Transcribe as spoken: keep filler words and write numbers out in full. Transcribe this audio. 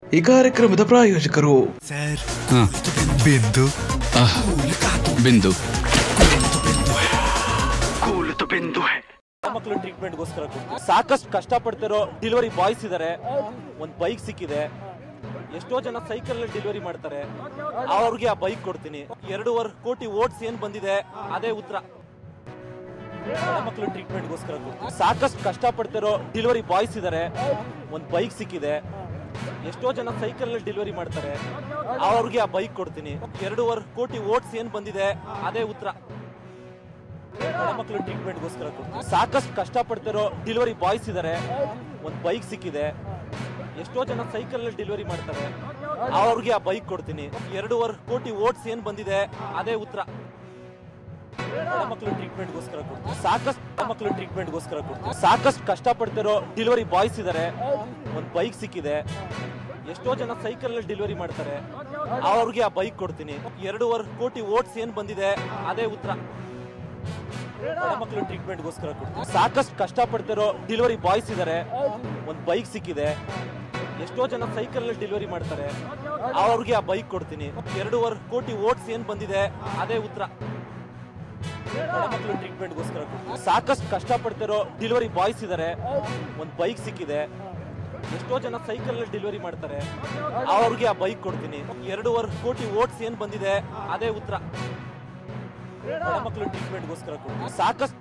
ಈ ಕಾರ್ಯಕ್ರಮದ ಪ್ರಾಯೋಜಕರು ಸರ್ ಬಿಂದು ಬಿಂದು ಮಕ್ಕಳು ಟ್ರೀಟ್ಮೆಂಟ್ಗೋಸ್ಕರ ಕೊಡ್ತೀವಿ. ಸಾಕಷ್ಟು ಕಷ್ಟಪಡ್ತಿರೋ ಡೆಲಿವರಿ ಬಾಯ್ಸ್ ಇದಾರೆ. ಒಂದ್ ಬೈಕ್ ಸಿಕ್ಕಿದೆ. ಎಷ್ಟೋ ಜನ ಸೈಕಲ್ ಡೆಲಿವರಿ ಮಾಡ್ತಾರೆ. ಅವ್ರಿಗೆ ಆ ಬೈಕ್ ಕೊಡ್ತೀನಿ. ಎರಡೂವರೆ ಕೋಟಿ ವೋಟ್ಸ್ ಏನ್ ಬಂದಿದೆ ಅದೇ ಉತ್ತರ. ಮಕ್ಕಳು ಟ್ರೀಟ್ಮೆಂಟ್ಗೋಸ್ಕರ ಕೊಡ್ತೀವಿ. ಸಾಕಷ್ಟು ಕಷ್ಟಪಡ್ತಿರೋ ಡೆಲಿವರಿ ಬಾಯ್ಸ್ ಇದಾರೆ. ಒಂದ್ ಬೈಕ್ ಸಿಕ್ಕಿದೆ. ಎಷ್ಟೋ ಜನ ಸೈಕಲ್ ಡೆಲಿವರಿ ಮಾಡ್ತಾರೆ. ಅವ್ರಿಗೆ ಆ ಬೈಕ್ ಕೊಡ್ತೀನಿ. ಎರಡೂವರೆ ಕೋಟಿ ವೋಟ್ಸ್ ಏನ್ ಬಂದಿದೆ ಅದೇ ಉತ್ತರ. ಮಕ್ಕಳು ಟ್ರೀಟ್ಮೆಂಟ್ಗೋಸ್ಕರ ಕೊಡ್ತೀವಿ. ಸಾಕಷ್ಟು ಕಷ್ಟಪಡ್ತಿರೋ ಡೆಲಿವರಿ ಬಾಯ್ಸ್ ಇದಾರೆ. ಒಂದ್ ಬೈಕ್ ಸಿಕ್ಕಿದೆ. ಎಷ್ಟೋ ಜನ ಸೈಕಲ್ ಡೆಲಿವರಿ ಮಾಡ್ತಾರೆ. ಅವ್ರಿಗೆ ಆ ಬೈಕ್ ಕೊಡ್ತೀನಿ. ಎರಡೂವರೆ ಕೋಟಿ ವೋಟ್ಸ್ ಏನ್ ಬಂದಿದೆ ಅದೇ ಉತ್ತರ. ಮಕ್ಕಳು ಟ್ರೀಟ್ಮೆಂಟ್ಗೋಸ್ಕರ ಕೊಡ್ತೀವಿ. ಸಾಕಷ್ಟು ಮಕ್ಕಳು ಟ್ರೀಟ್ಮೆಂಟ್ಗೋಸ್ಕರ ಕೊಡ್ತೀವಿ. ಸಾಕಷ್ಟು ಕಷ್ಟಪಡ್ತಿರೋ ಡೆಲಿವರಿ ಬಾಯ್ಸ್ ಇದಾರೆ. ಒಂದ್ ಬೈಕ್ ಸಿಕ್ಕಿದೆ. ಎಷ್ಟೋ ಜನ ಸೈಕಲ್ ಡೆಲಿವರಿ ಮಾಡ್ತಾರೆ. ಅವ್ರಿಗೆ ಆ ಬೈಕ್ ಕೊಡ್ತೀನಿ. ಎರಡೂವರೆ ಕೋಟಿ ವೋಟ್ಸ್ ಏನ್ ಬಂದಿದೆ ಅದೇ ಉತ್ತರ. ಮಕ್ಕಳು ಟ್ರೀಟ್ಮೆಂಟ್ಗೋಸ್ಕರ ಕೊಡ್ತೀವಿ. ಸಾಕಷ್ಟು ಕಷ್ಟಪಡ್ತಿರೋ ಡೆಲಿವರಿ ಬಾಯ್ಸ್ ಇದಾರೆ. ಒಂದ್ ಬೈಕ್ ಸಿಕ್ಕಿದೆ. ಎಷ್ಟೋ ಜನ ಸೈಕಲ್ ಡೆಲಿವರಿ ಮಾಡ್ತಾರೆ. ಅವ್ರಿಗೆ ಆ ಬೈಕ್ ಕೊಡ್ತೀನಿ. ಎರಡೂವರೆ ಕೋಟಿ ವೋಟ್ಸ್ ಏನ್ ಬಂದಿದೆ ಅದೇ ಉತ್ತರ. ಮಕ್ಕಳು ಟ್ರೀಟ್ಮೆಂಟ್ಗೋಸ್ಕರ ಕೊಡ್ತೀವಿ. ಸಾಕಷ್ಟು ಕಷ್ಟಪಡ್ತಿರೋ ಡೆಲಿವರಿ ಬಾಯ್ಸ್ ಇದಾರೆ. ಒಂದ್ ಬೈಕ್ ಸಿಕ್ಕಿದೆ. ಎಷ್ಟೋ ಜನ ಸೈಕಲ್ ಡೆಲಿವರಿ ಮಾಡ್ತಾರೆ. ಅವ್ರಿಗೆ ಆ ಬೈಕ್ ಕೊಡ್ತೀನಿ. ಎರಡೂವರೆ ಕೋಟಿ ವೋಟ್ಸ್ ಏನ್ ಬಂದಿದೆ ಅದೇ ಉತ್ತರ. ಮಕ್ಕಳು ಟ್ರೀಟ್ಮೆಂಟ್ಗೋಸ್ಕರ ಕೊಡ್ತೀವಿ. ಸಾಕಷ್ಟು